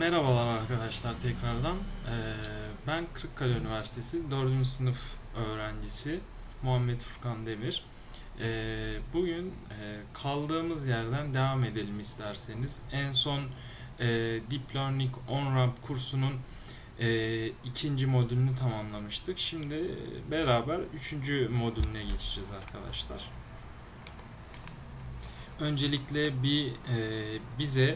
Merhabalar arkadaşlar tekrardan. Ben Kırıkkale Üniversitesi 4. sınıf öğrencisi Muhammed Furkan Demir. Bugün kaldığımız yerden devam edelim isterseniz. En son Deep Learning On-Ramp kursunun ikinci modülünü tamamlamıştık. Şimdi beraber üçüncü modülüne geçeceğiz arkadaşlar. Öncelikle bize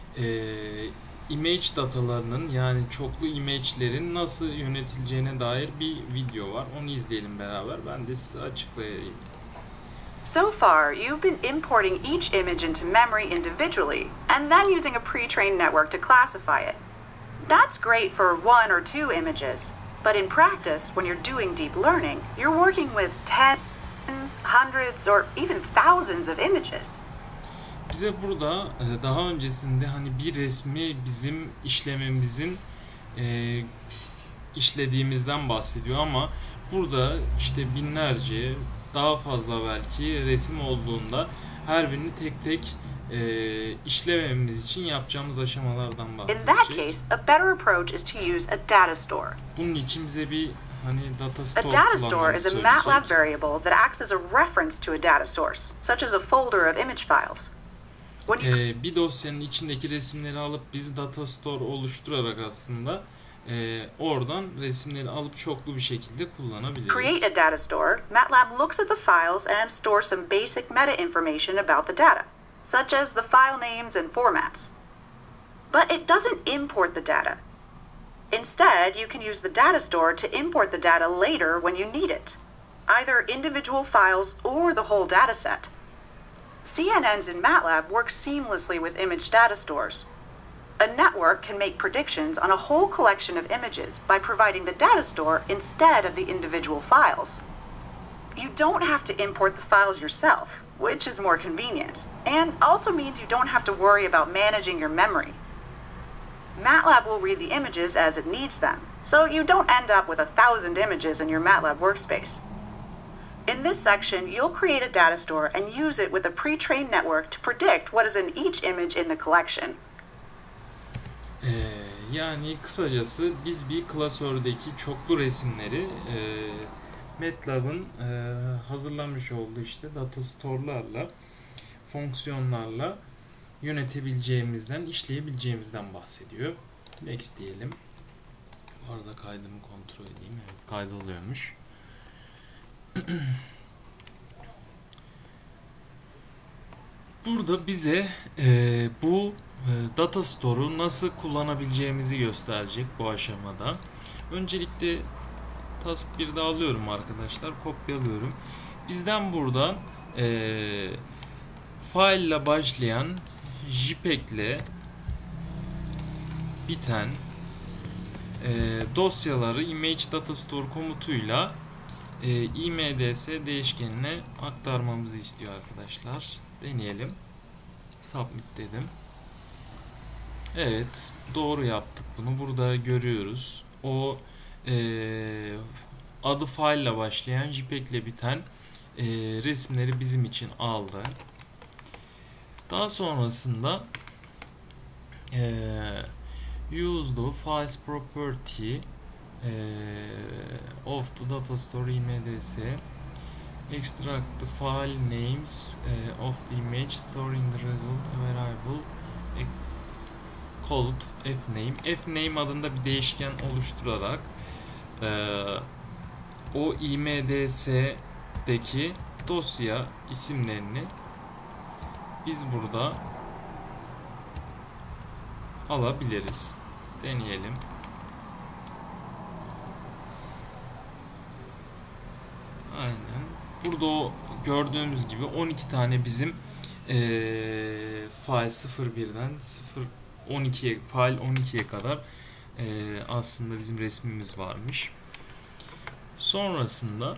image datalarının yani çoklu image'lerin nasıl yönetileceğine dair bir video var. Onu izleyelim beraber. Ben de size açıklayayım. So far, you've been importing each image into memory individually and then using a pre-trained network to classify it. That's great for one or two images, but in practice, when you're doing deep learning, you're working with tens, hundreds, or even thousands of images. Bize burada daha öncesinde hani bir resmi bizim işlememizin işlediğimizden bahsediyor ama burada işte binlerce daha fazla belki resim olduğunda her birini tek tek işlememiz için yapacağımız aşamalardan bahsedecek. In that case, a better approach is to use a data store. Bunun için bize bir hani data store A data store kullanmamızı is a söyleyecek. MATLAB variable that acts as a reference to a data source, such as a folder of image files. Bir dosyanın içindeki resimleri alıp biz data store oluşturarak aslında oradan resimleri alıp çoklu bir şekilde kullanabiliriz. Create a data store, MATLAB looks at the files and stores some basic meta information about the data, such as the file names and formats. But it doesn't import the data. Instead, you can use the data store to import the data later when you need it, either individual files or the whole data set. CNNs in MATLAB work seamlessly with image data stores. A network can make predictions on a whole collection of images by providing the data store instead of the individual files. You don't have to import the files yourself, which is more convenient, and also means you don't have to worry about managing your memory. MATLAB will read the images as it needs them, so you don't end up with 1,000 images in your MATLAB workspace. In this section, you'll create a data store and use it with a pre-trained network to predict what is in each image in the collection. Yani kısacası biz bir klasördeki çoklu resimleri MATLAB'ın hazırlamış olduğu işte data store'larla, fonksiyonlarla yönetebileceğimizden, işleyebileceğimizden bahsediyor. Next diyelim. Bu arada kaydımı kontrol edeyim. Evet, kaydoluyormuş. Burada bize bu data store'u nasıl kullanabileceğimizi gösterecek bu aşamada. Öncelikle task 1'de alıyorum arkadaşlar, kopyalıyorum. Bizden buradan file ile başlayan JPEG ile biten dosyaları image data store komutuyla imds değişkenine aktarmamızı istiyor arkadaşlar. Deneyelim. Submit dedim. Evet, doğru yaptık bunu. Burada görüyoruz. O adı file ile başlayan JPEG ile biten resimleri bizim için aldı. Daha sonrasında use the files property of the data store imds extract the file names of the image storing the result variable called fname. Fname adında bir değişken oluşturarak o imds'deki dosya isimlerini biz burada alabiliriz. Deneyelim. Aynen. Burada o gördüğümüz gibi 12 tane bizim file 01'den 12'ye file 12'ye kadar aslında bizim resmimiz varmış. Sonrasında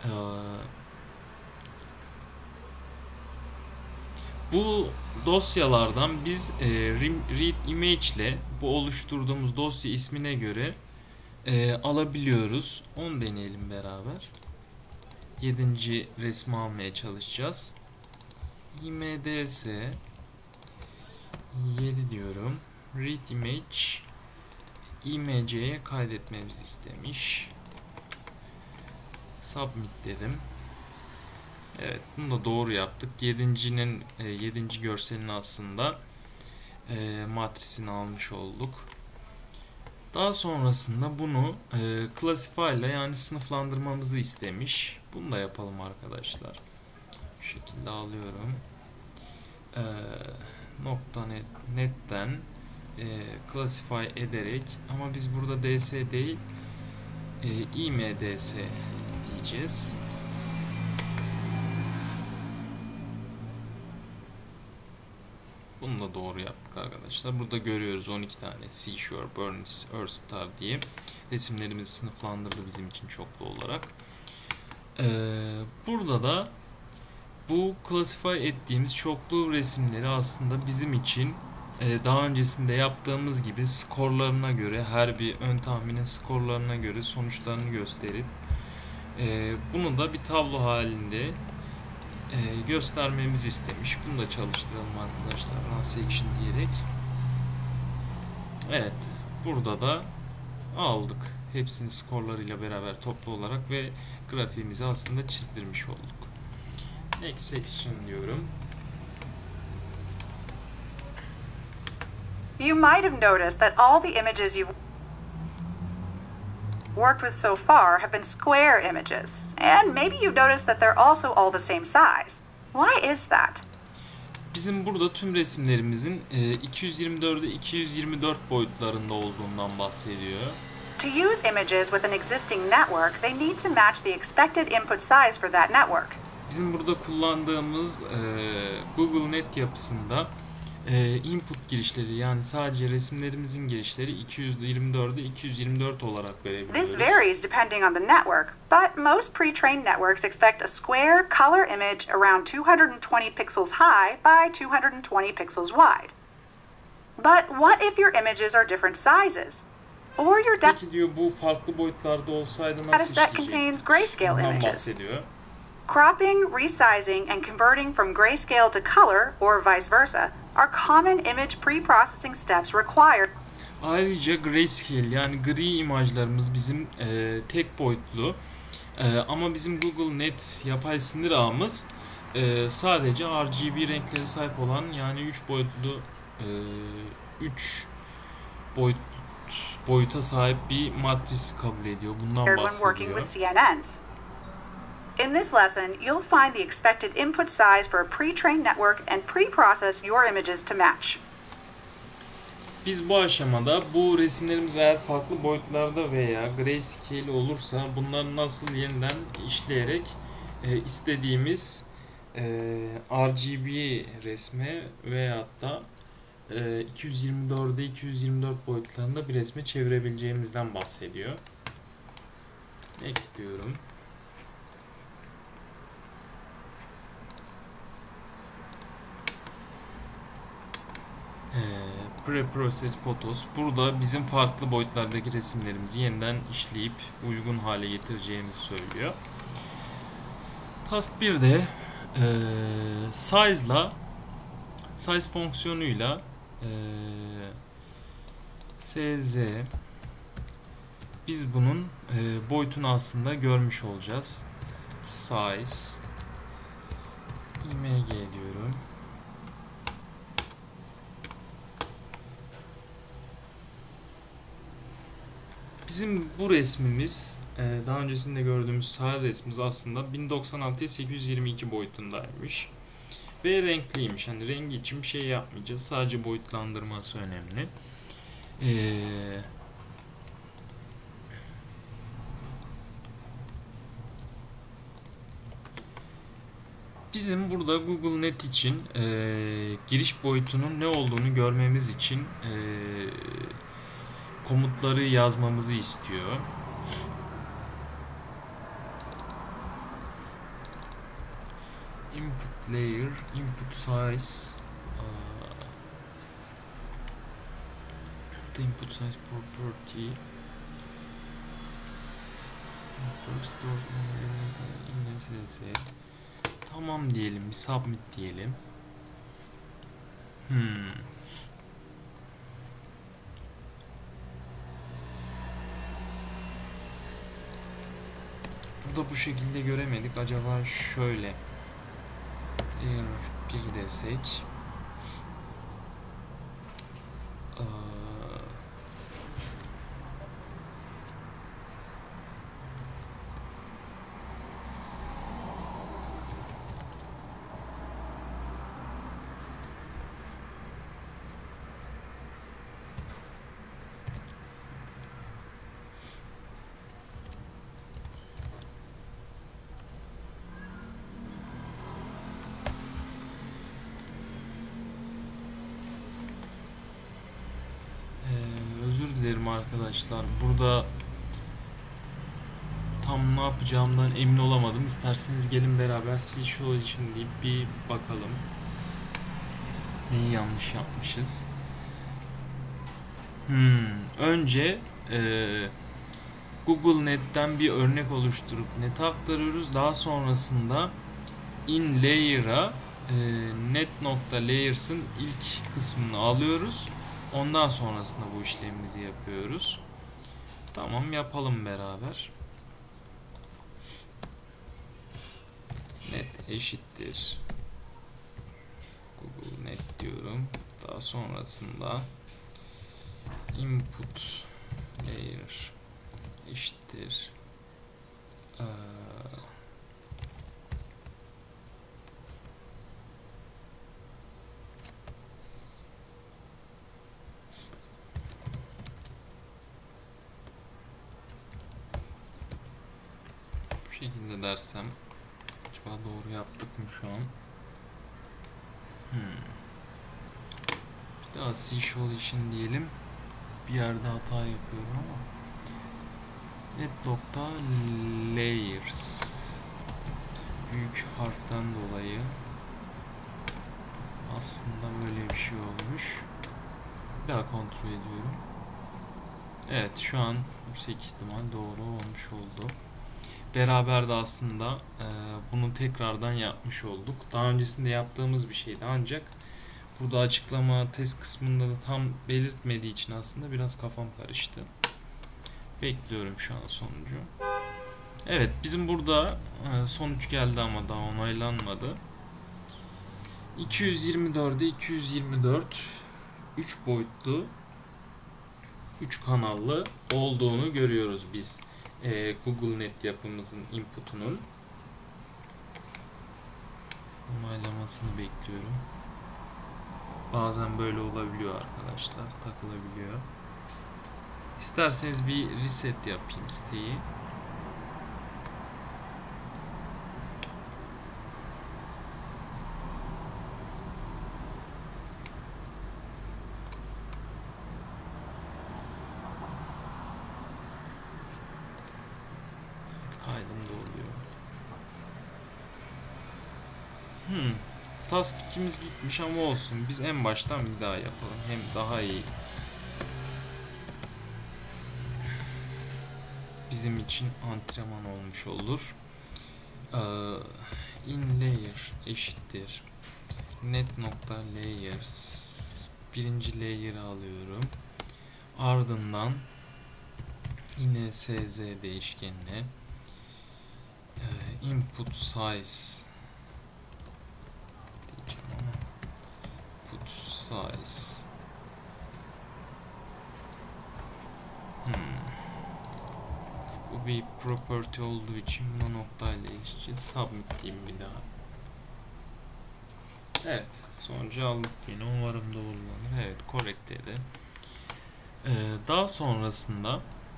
bu dosyalardan biz read image ile bu oluşturduğumuz dosya ismine göre alabiliyoruz. Onu deneyelim beraber. 7. resmi almaya imds 7 diyorum. read image img'ye kaydetmemizi istemiş. Submit dedim. Evet, bunu da doğru yaptık. 7. görselini aslında matrisini almış olduk. Daha sonrasında bunu classify ile, yani sınıflandırmamızı istemiş. Bunu da yapalım arkadaşlar. Bu şekilde alıyorum. .net'ten classify ederek, ama biz burada ds değil imds diyeceğiz. Bunu da doğru yaptık arkadaşlar. Burada görüyoruz 12 tane Seashore, Burns, Earthstar diye resimlerimizi sınıflandırdı bizim için çoklu olarak. Burada da bu classify ettiğimiz çoklu resimleri aslında bizim için daha öncesinde yaptığımız gibi skorlarına göre, her bir ön tahminin skorlarına göre sonuçlarını gösterip bunu da bir tablo halinde göstermemizi istemiş. Bunu da çalıştıralım arkadaşlar. Run section diyerek. Evet. Burada da aldık. Hepsini skorlarıyla beraber toplu olarak ve grafiğimizi aslında çizdirmiş olduk. Next section diyorum. You might have noticed that all the images you've worked with so far have been square images, and maybe you've noticed that they're also all the same size. Why is that? Bizim burada tüm resimlerimizin 224'e 224 boyutlarında olduğundan bahsediyor. To use images with an existing network, they need to match the expected input size for that network. Bizim burada kullandığımız Google Net yapısında input girişleri, yani sadece resimlerimizin girişleri 224'e 224 olarak verebiliyoruz. This varies depending on the network, but most pre-trained networks expect a square color image around 220 pixels high by 220 pixels wide. But what if your images are different sizes? Or your Peki diyor, bu farklı boyutlarda olsaydı nasıl dataset işleyecek? contains grayscale Bundan images. bahsediyor. Cropping, resizing, and converting from grayscale to color, or vice versa, are common image pre-processing steps required. Ayrıca grayscale, yani gri imajlarımız bizim tek boyutlu, ama bizim Google Net yapay sinir ağımız sadece RGB renkleri sahip olan, yani 3 boyutlu 3 boyuta sahip bir matris kabul ediyor. Bundan When working bahsediyor. with CNNs. In this lesson, you'll find the expected input size for a pre-trained network and pre-process your images to match. Biz bu aşamada bu resimlerimiz eğer farklı boyutlarda veya grayscale olursa bunları nasıl yeniden işleyerek istediğimiz RGB resme veyahut da 224'e 224 boyutlarında bir resme çevirebileceğimizden bahsediyor. Next diyorum. Pre-process photos. Burada bizim farklı boyutlardaki resimlerimizi yeniden işleyip uygun hale getireceğimizi söylüyor. Task 1'de size fonksiyonuyla sz biz bunun boyutunu aslında görmüş olacağız. Size img diyorum. Bizim bu resmimiz, daha öncesinde gördüğümüz sağ resmimiz aslında 1096'ya 822 boyutundaymış. Ve renkliymiş. Yani rengi için bir şey yapmayacağız. Sadece boyutlandırması önemli. Bizim burada Google Net için giriş boyutunun ne olduğunu görmemiz için komutları yazmamızı istiyor. Input layer, input size, the input size property, network store, tamam diyelim, bir submit diyelim. burada bu şekilde göremedik. Acaba şöyle eğer bir desek özür dilerim arkadaşlar. Burada tam ne yapacağımdan emin olamadım. İsterseniz gelin beraber Situation deyip bir bakalım. Neyi yanlış yapmışız? Önce Google Net'ten bir örnek oluşturup net'e aktarıyoruz. Daha sonrasında in layer'a net.layers'ın ilk kısmını alıyoruz. Ondan sonrasında bu işlemimizi yapıyoruz. Tamam, yapalım beraber. Net eşittir Google Net diyorum. Daha sonrasında input layer eşittir bu şekilde dersem acaba doğru yaptık mı şu an? Bir daha Situation diyelim. Bir yerde hata yapıyorum ama net.layers büyük harften dolayı aslında böyle bir şey olmuş. Bir daha kontrol ediyorum. Evet, şu an yüksek ihtimal doğru olmuş oldu. Beraber de aslında bunu tekrardan yapmış olduk. Daha öncesinde yaptığımız bir şeydi ancak burada açıklama test kısmında da tam belirtmediği için aslında biraz kafam karıştı. Bekliyorum şu an sonucu. Evet, bizim burada sonuç geldi ama daha onaylanmadı. 224'e 224 3 boyutlu 3 kanallı olduğunu görüyoruz biz Google Net yapımızın inputunun. Onaylamasını bekliyorum. Bazen böyle olabiliyor arkadaşlar, takılabiliyor. İsterseniz bir reset yapayım siteyi. Kaydım da oluyor. Task 2'miz gitmiş ama olsun. Biz en baştan bir daha yapalım. Hem daha iyi. Bizim için antrenman olmuş olur. In layer eşittir net.layers birinci layer'ı alıyorum. Ardından yine sz değişkenine input size diyeceğim ama input size bu bir property olduğu için buna noktayla eşitçi submit diyeyim bir daha. Evet, sonucu aldık yine. Umarım doğrulanır. Evet, correct dedi. Daha sonrasında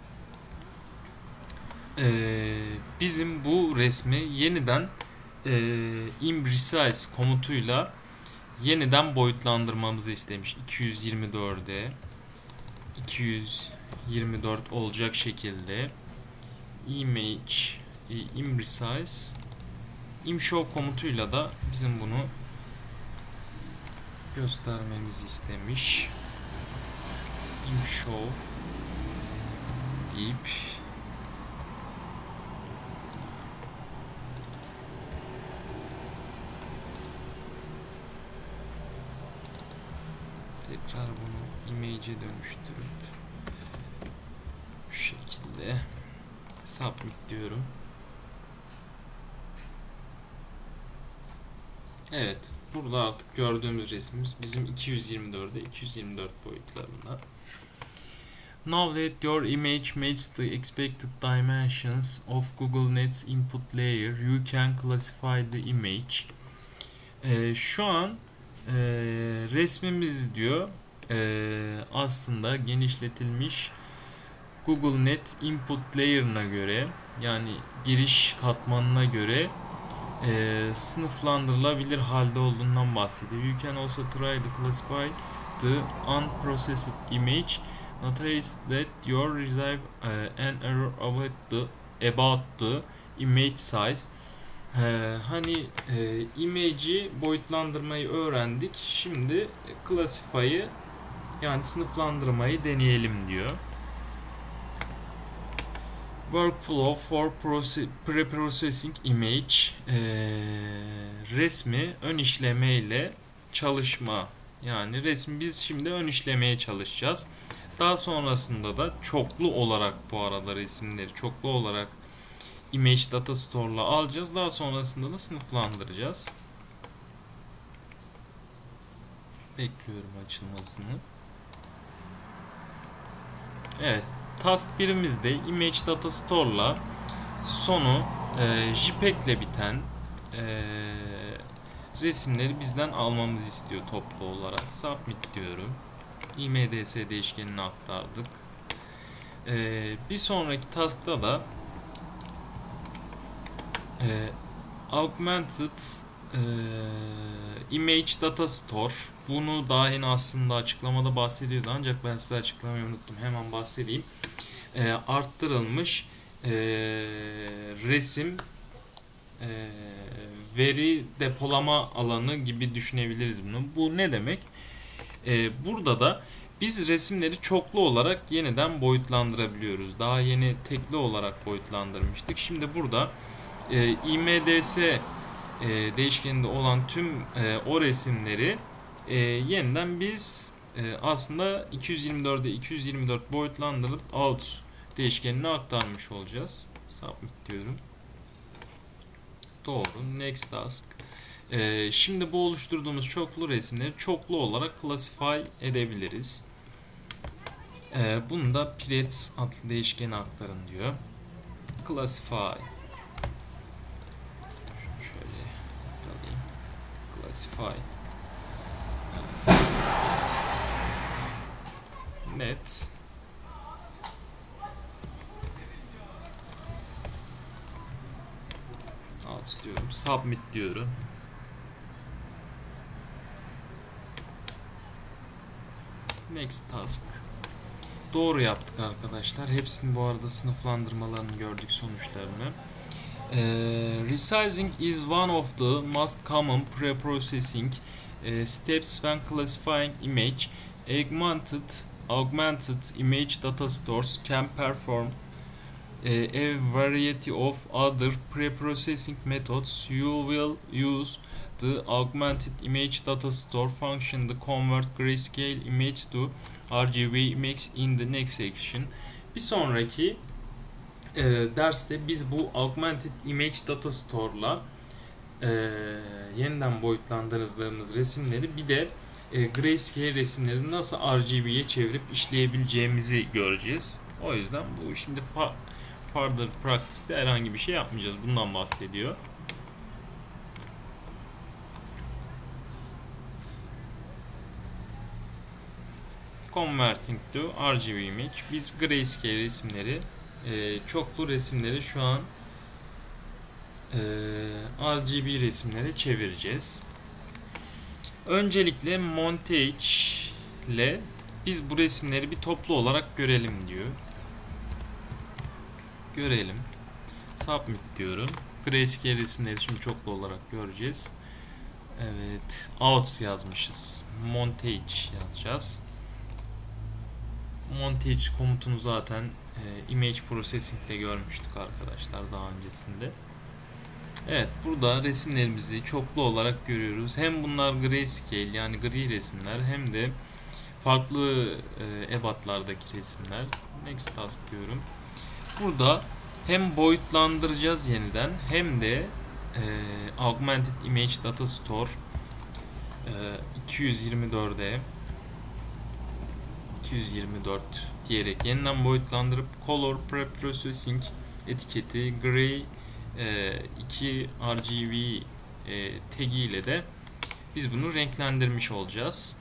bizim bu resmi yeniden imresize komutuyla yeniden boyutlandırmamızı istemiş. 224'e 224 olacak şekilde image imresize imshow komutuyla da bizim bunu göstermemizi istemiş. Imshow deyip tekrar bunu image'e dönüştürüp şu şekilde submit diyorum. Evet, burada artık gördüğümüz resmimiz bizim 224'e 224 boyutlarında. Now that your image matches the expected dimensions of Google Nets input layer, you can classify the image. Şu an resmimiz diyor aslında genişletilmiş Google Net input layer'ına göre, yani giriş katmanına göre sınıflandırılabilir halde olduğundan bahsediyor. You can also try to classify the unprocessed image. Notice that you receive an error about the image size. Hani image'i boyutlandırmayı öğrendik. Şimdi classify'ı, yani sınıflandırmayı deneyelim diyor. Workflow for pre-processing image, resmi ön işleme ile çalışma, yani resmi biz şimdi ön işlemeye çalışacağız. Daha sonrasında da çoklu olarak, bu arada resimleri çoklu olarak image data store'la alacağız. Daha sonrasında da sınıflandıracağız. Bekliyorum açılmasını. Evet. Task 1'imizde image data store'la sonu JPEG ile biten resimleri bizden almamızı istiyor toplu olarak. Submit diyorum. IMDS değişkenini aktardık. Bir sonraki task'ta da augmented image data store, bunu daha yeni aslında açıklamada bahsediyordu ancak ben size açıklamayı unuttum, hemen bahsedeyim. Arttırılmış resim veri depolama alanı gibi düşünebiliriz bunu. Bu ne demek? Burada da biz resimleri çoklu olarak yeniden boyutlandırabiliyoruz. Daha yeni tekli olarak boyutlandırmıştık. Şimdi burada IMDS değişkeninde olan tüm o resimleri yeniden biz aslında 224'e 224 boyutlandırıp out değişkenine aktarmış olacağız. Submit diyorum. Doğru. Next task. Şimdi bu oluşturduğumuz çoklu resimleri çoklu olarak classify edebiliriz. Bunu da Pret adlı değişkene aktarın diyor. Classify. Şöyle alayım. Classify. Net. Alt diyorum. Submit diyorum. Next task. Doğru yaptık arkadaşlar. Hepsini bu arada sınıflandırmalarını gördük, sonuçlarını. Resizing is one of the most common pre-processing steps when classifying image. Augmented image data stores can perform a variety of other pre-processing methods. You will use the augmented image data store function to convert grayscale image to RGB image in the next section. Bir sonraki derste biz bu augmented image data store'la yeniden boyutlandırdığımız resimleri, bir de grayscale resimleri nasıl RGB'ye çevirip işleyebileceğimizi göreceğiz. O yüzden bu şimdi further practice'te herhangi bir şey yapmayacağız. Bundan bahsediyor. Converting to RGB image. Biz grayscale resimleri, çoklu resimleri şu an RGB resimlere çevireceğiz. Öncelikle montage ile biz bu resimleri bir toplu olarak görelim diyor. Görelim. Submit diyorum. Grayscale resimleri şimdi çoklu olarak göreceğiz. Evet. Out yazmışız. Montage yazacağız. Montage komutunu zaten image processing ile görmüştük arkadaşlar daha öncesinde. Evet, burada resimlerimizi çoklu olarak görüyoruz. Hem bunlar grayscale, yani gri resimler, hem de farklı ebatlardaki resimler. Next task diyorum. Burada hem boyutlandıracağız yeniden, hem de Augmented Image Data Store 224'e 224 diyerek yeniden boyutlandırıp Color Preprocessing etiketi Gray 2 RGB tagi ile de biz bunu renklendirmiş olacağız.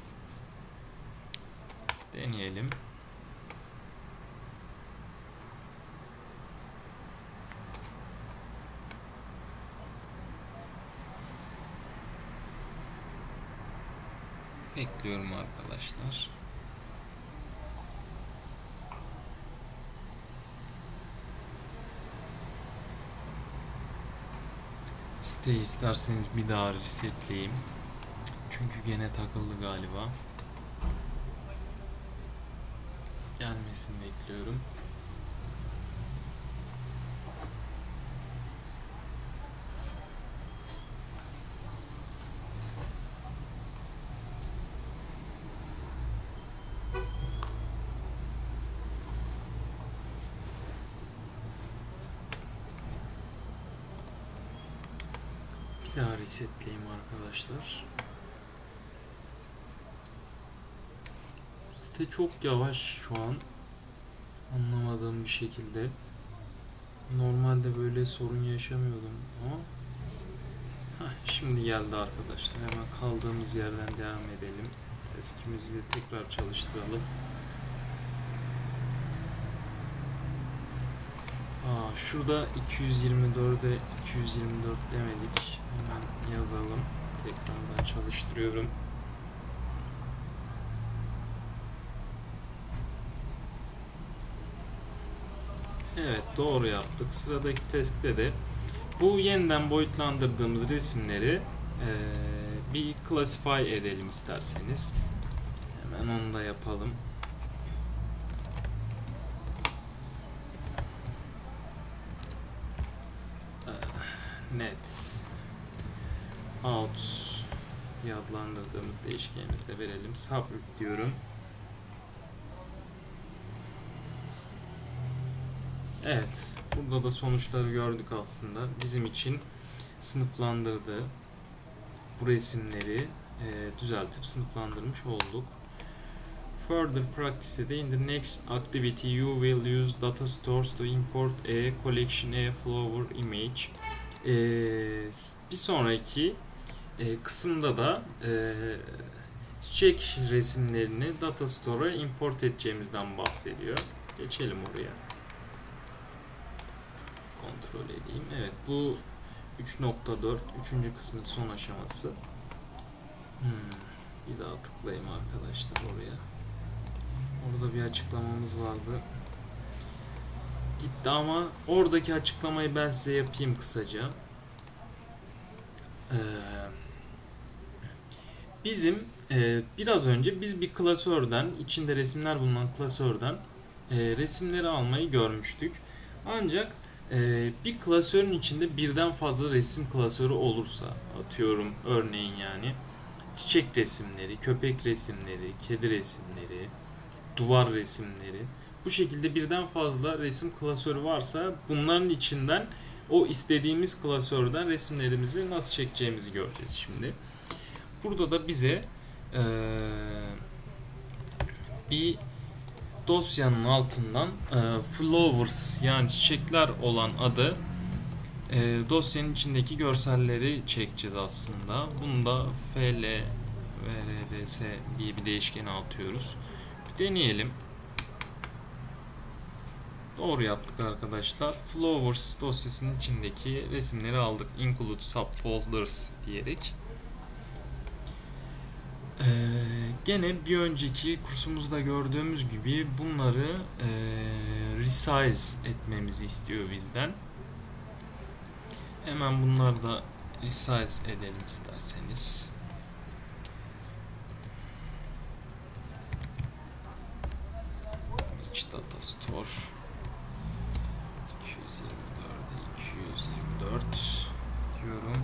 Deneyelim. Bekliyorum arkadaşlar. Siteyi isterseniz bir daha resetleyeyim. Çünkü gene takıldı galiba. Gelmesini bekliyorum. Bir daha resetleyeyim arkadaşlar. Site çok yavaş şu an. Anlamadığım bir şekilde. Normalde böyle sorun yaşamıyordum ama şimdi geldi arkadaşlar. Hemen kaldığımız yerden devam edelim. Eskimizi tekrar çalıştıralım. Şurada 224'e 224 demedik. Hemen yazalım. Tekrardan çalıştırıyorum. Evet, doğru yaptık. Sıradaki testte de bu yeniden boyutlandırdığımız resimleri bir classify edelim isterseniz. Hemen onu da yapalım. Net out diye adlandırdığımız değişkenimizi de verelim. Subgroup diyorum. Evet, burada da sonuçları gördük aslında. Bizim için sınıflandırdı. Bu resimleri düzeltip sınıflandırmış olduk. Further practice'de in the next activity you will use data stores to import a collection a flower image. Bir sonraki kısımda da çiçek resimlerini data store'a import edeceğimizden bahsediyor. Geçelim oraya. Kontrol edeyim. Evet, bu 3.4 3. kısmın son aşaması. Bir daha tıklayayım arkadaşlar oraya. Orada bir açıklamamız vardı. Gitti ama oradaki açıklamayı ben size yapayım kısaca. Bizim biraz önce biz bir klasörden, içinde resimler bulunan klasörden resimleri almayı görmüştük. Ancak bir klasörün içinde birden fazla resim klasörü olursa, atıyorum örneğin yani çiçek resimleri, köpek resimleri, kedi resimleri, duvar resimleri, bu şekilde birden fazla resim klasörü varsa bunların içinden o istediğimiz klasörden resimlerimizi nasıl çekeceğimizi göreceğiz şimdi. Burada da bize bir dosyanın altından flowers yani çiçekler olan adı dosyanın içindeki görselleri çekeceğiz aslında. Bunu da flvrs diye bir değişkene atıyoruz. Bir deneyelim. Doğru yaptık arkadaşlar. Flowers dosyasının içindeki resimleri aldık. Include subfolders diyerek. Gene bir önceki kursumuzda gördüğümüz gibi bunları resize etmemizi istiyor bizden. Hemen bunları da resize edelim isterseniz. Image Data Store 224'e 224 diyorum.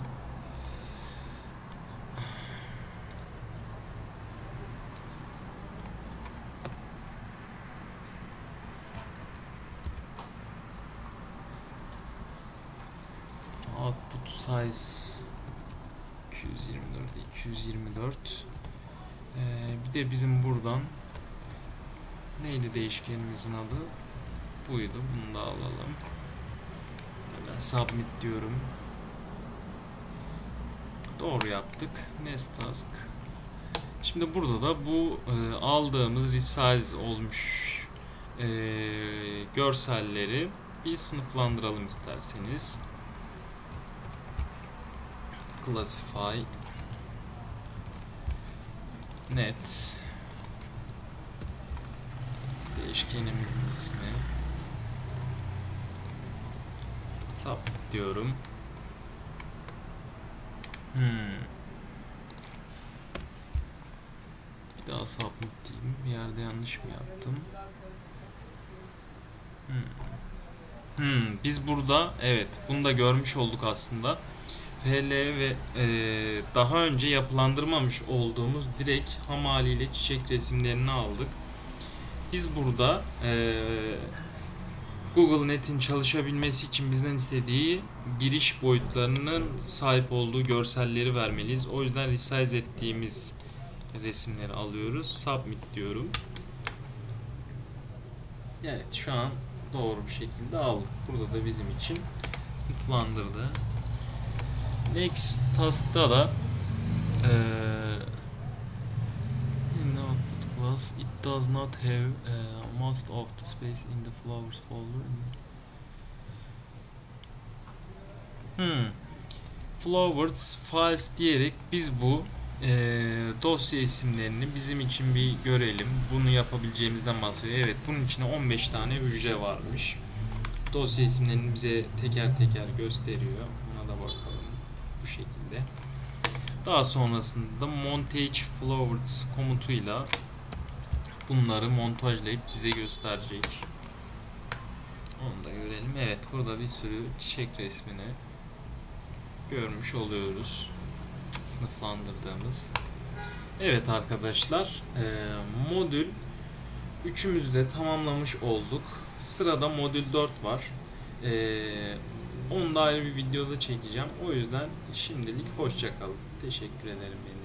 output size 224. Bir de bizim buradan neydi değişkenimizin adı? Buydu. Bunu da alalım. Ben submit diyorum. Doğru yaptık. Next task. Şimdi burada da bu aldığımız resize olmuş görselleri bir sınıflandıralım isterseniz. Classify net değişkenimizin ismi submit diyorum. Bir daha submit diyeyim. Bir yerde yanlış mı yaptım? Biz burada evet bunu da görmüş olduk aslında. FL ve daha önce yapılandırmamış olduğumuz direkt ham haliyle çiçek resimlerini aldık. Biz burada Google Net'in çalışabilmesi için bizden istediği giriş boyutlarının sahip olduğu görselleri vermeliyiz. O yüzden resize ettiğimiz resimleri alıyoruz. Submit diyorum. Evet, şu an doğru bir şekilde aldık. Burada da bizim için sınıflandırdı. Next task'ta da in the output class it does not have most of the space in the flowers folder. Flowers files diyerek biz bu dosya isimlerini bizim için bir görelim. Bunu yapabileceğimizden bahsediyor. Evet, bunun içine 15 tane hücre varmış. Dosya isimlerini bize teker teker gösteriyor. Buna da bakalım. Bu şekilde. Daha sonrasında montage flowers komutuyla bunları montajlayıp bize gösterecek. Onu da görelim. Evet, burada bir sürü çiçek resmini görmüş oluyoruz. Sınıflandırdığımız. Evet arkadaşlar, modül 3'ümüzü de tamamlamış olduk. Sırada modül 4 var. Onu da ayrı bir videoda çekeceğim. O yüzden şimdilik hoşça kalın. Teşekkür ederim.